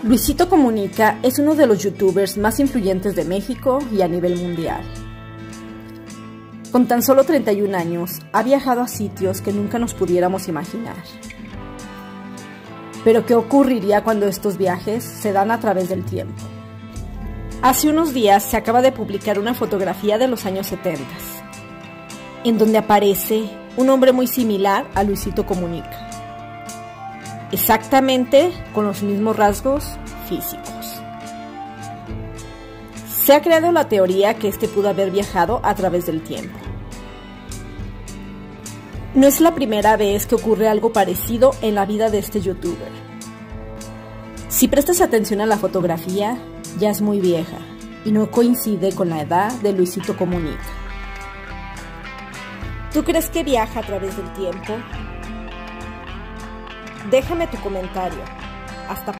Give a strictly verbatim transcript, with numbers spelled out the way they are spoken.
Luisito Comunica es uno de los youtubers más influyentes de México y a nivel mundial. Con tan solo treinta y un años, ha viajado a sitios que nunca nos pudiéramos imaginar. Pero ¿qué ocurriría cuando estos viajes se dan a través del tiempo? Hace unos días se acaba de publicar una fotografía de los años setenta, en donde aparece un hombre muy similar a Luisito Comunica. Exactamente con los mismos rasgos físicos. Se ha creado la teoría que este pudo haber viajado a través del tiempo. No es la primera vez que ocurre algo parecido en la vida de este youtuber. Si prestas atención a la fotografía, ya es muy vieja y no coincide con la edad de Luisito Comunica. ¿Tú crees que viaja a través del tiempo? Déjame tu comentario. Hasta